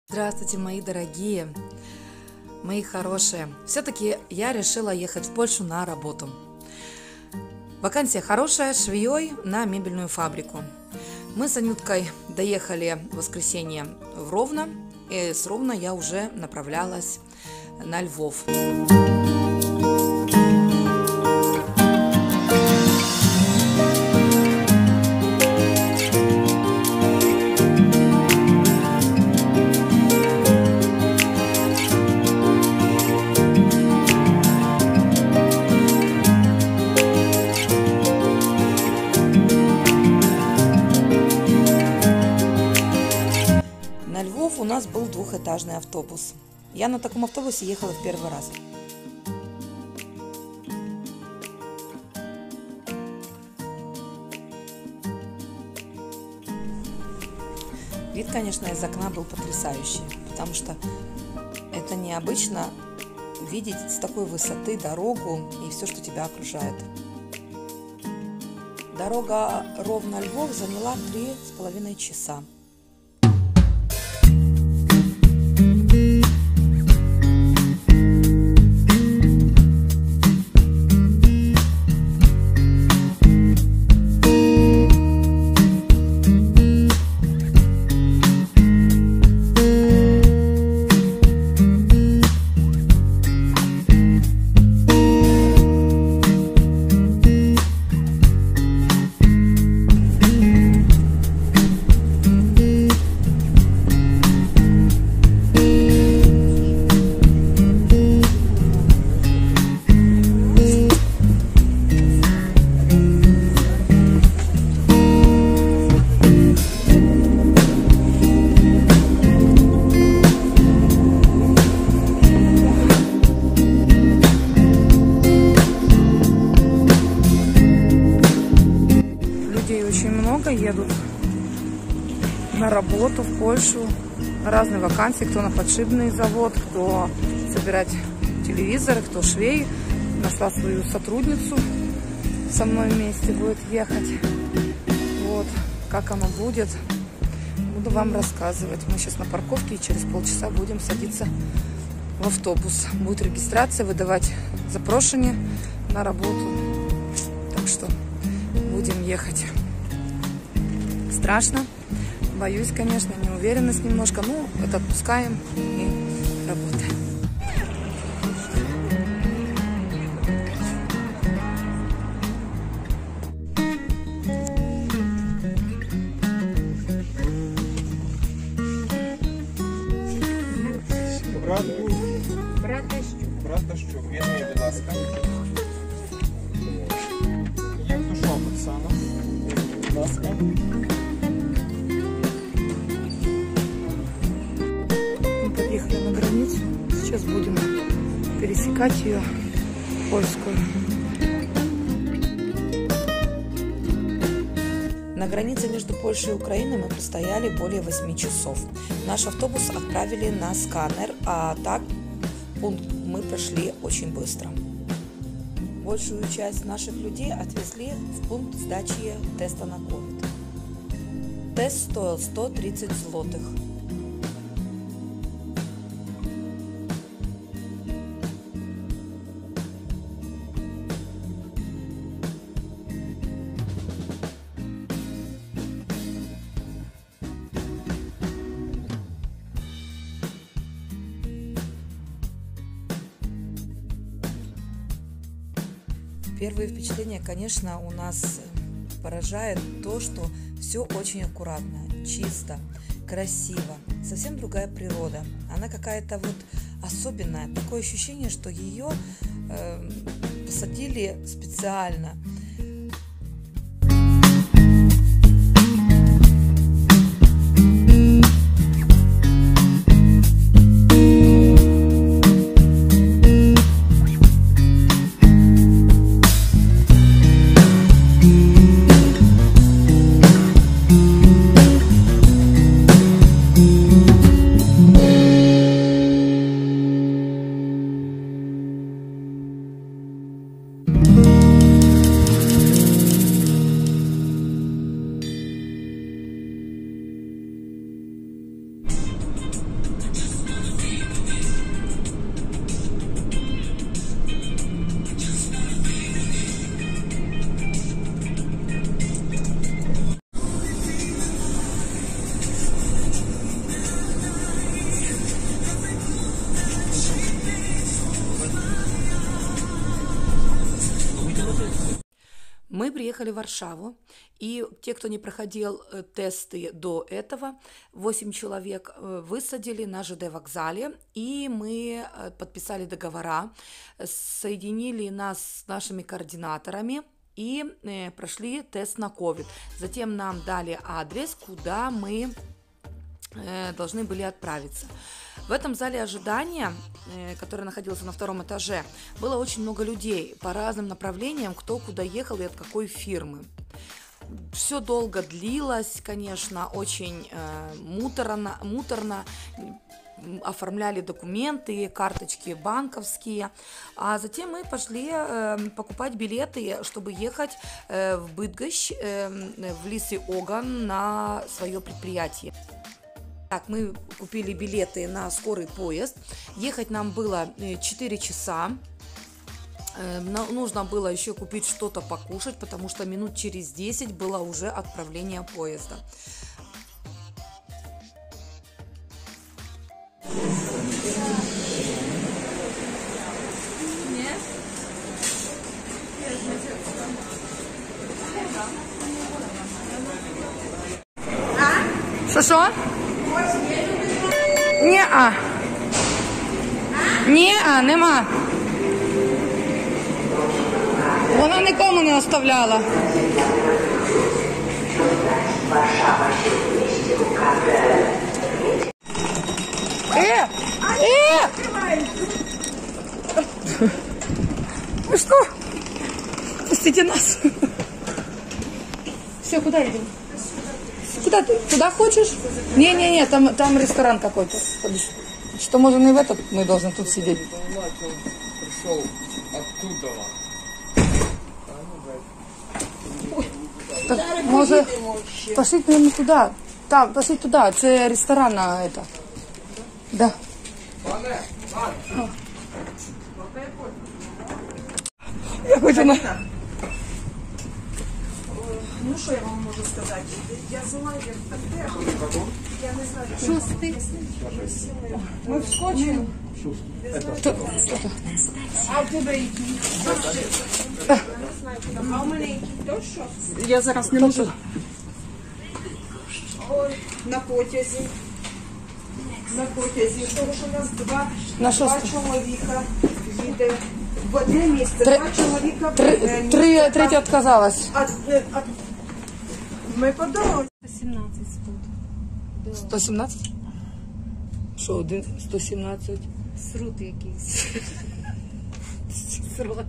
Здравствуйте, мои дорогие, мои хорошие. Все-таки я решила ехать в Польшу на работу. Вакансия хорошая, швеей на мебельную фабрику. Мы с Анюткой доехали в воскресенье в Ровно, и с Ровно я уже направлялась на Львов. На Львов у нас был двухэтажный автобус. Я на таком автобусе ехала в первый раз. Вид, конечно, из окна был потрясающий, потому что это необычно видеть с такой высоты дорогу и все, что тебя окружает. Дорога Ровно-Львов заняла 3,5 часа. Очень много едут на работу в Польшу, на разные вакансии, кто на подшипный завод, кто собирать телевизоры, кто швей. Нашла свою сотрудницу, со мной вместе будет ехать. Вот, как оно будет, буду вам рассказывать. Мы сейчас на парковке и через полчаса будем садиться в автобус. Будет регистрация, выдавать запрошение на работу. Так что будем ехать. Страшно, боюсь, конечно, неуверенность немножко, ну, это отпускаем и работаем. Братащук, візьміть, будь ласка. Євтушок Оксана, будь ласка. Мы подъехали на границу, сейчас будем пересекать ее, польскую. На границе между Польшей и Украиной мы простояли более 8 часов. Наш автобус отправили на сканер, а так пункт мы прошли очень быстро. Большую часть наших людей отвезли в пункт сдачи теста на COVID. Тест стоил 130 злотых. Первые впечатления, конечно, у нас поражает то, что все очень аккуратно, чисто, красиво. Совсем другая природа. Она какая-то вот особенная. Такое ощущение, что ее посадили специально. приехали в Варшаву, и те, кто не проходил тесты до этого, 8 человек высадили на ЖД вокзале, и мы подписали договора, соединили нас с нашими координаторами и прошли тест на COVID. Затем нам дали адрес, куда мы должны были отправиться. В этом зале ожидания, который находился на 2-м этаже, было очень много людей по разным направлениям, кто куда ехал и от какой фирмы. Все долго длилось, конечно, очень муторно, оформляли документы, карточки банковские, а затем мы пошли покупать билеты, чтобы ехать в Быдгощ, в Лисий Оган на свое предприятие. Так, мы купили билеты на скорый поезд. Ехать нам было 4 часа. Нужно было еще купить что-то покушать, потому что минут через 10 было уже отправление поезда. Що? Ні-а, нема. Вона нікому не оставляла. Вы что? Пустите нас. Все, куда идем? Куда ты? Туда хочешь? Не-не-не, там ресторан какой-то. Что, может, и в этот мы должны тут сидеть? Пришел оттуда. Так, может, пошли, наверное, туда. Там, пошли туда. Это ресторан на это. Да. Я хочу на... Ну, що я вам можу сказати? Я знаю, де. Я не знаю, Шустий. ми вскочимо. А в тебе які? Я не знаю, куди. А у мене які? То що? Я зараз не можу. На потязі. На потязі. Тому що у нас два чоловіка їде. В одне місце. Два чоловіка. Третя отказалась. Ми по дорозі. 117 спут. 117? Що, 117? Срут якийсь. Срут.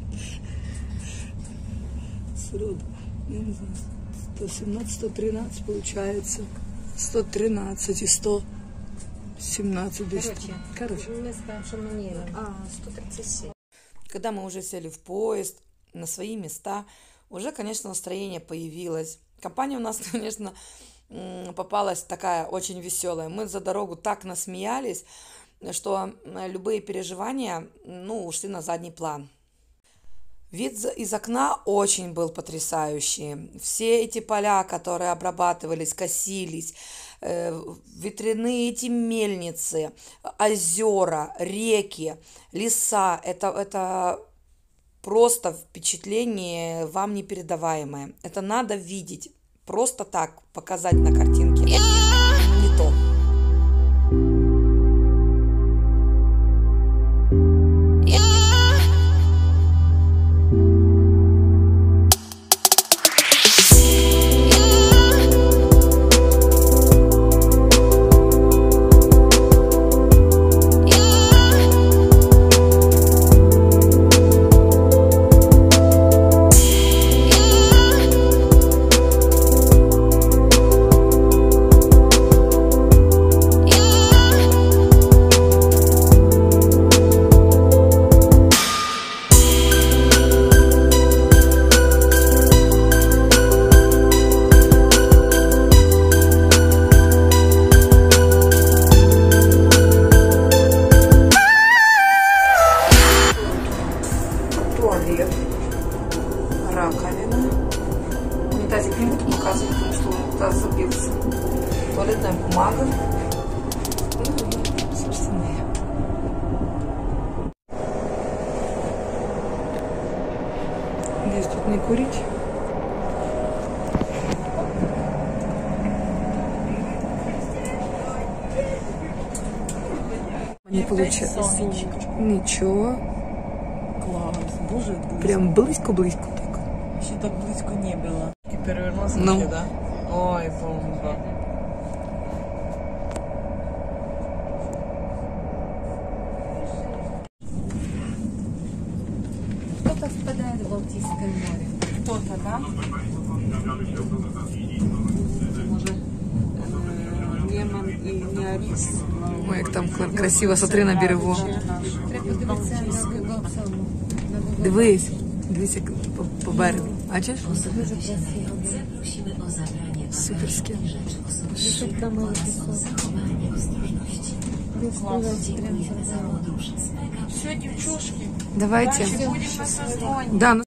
Срут. Я не знаю. 117, 113 получается. 113 и 117. Короче. Мы скажем, что мне 137. Когда мы уже сели в поезд, на свои места, уже, конечно, настроение появилось. Компания у нас, конечно, попалась такая очень веселая. Мы за дорогу так насмеялись, что любые переживания, ушли на задний план. Вид из окна очень был потрясающий. Все эти поля, которые обрабатывались, косились, ветряные эти мельницы, озера, реки, леса, это просто впечатление вам непередаваемое. Это надо видеть. Просто так показать на картинке. Не то. Раковина. Унитазик не буду показывать, потому что он туда забился. Туалетная бумага. Собственные. Здесь тут не курить. Не получается. Ничего. Клас, боже, Прям близько-близько так. ще так близько не було. І перевернувся, Ну. да? Ой, бомба. Кто-то впадает в Балтийское море. Хто-то, да? Може, Неман і Неаріс. Ой, як там красиво, смотри на берегу. Треба подивитися на Google цьому. На Google. Дивись, дивись як по берегу. Бачиш? Дуже красиво. Prosimy o zabranie Суперське. rzeczy osobowych. Десятка малих пісок. Zachowanie ostrożności. Виставляють прямо Dziękuję za за podróż z Mega. Все, дівчушки, Давайте. будемо на сезоні. Да,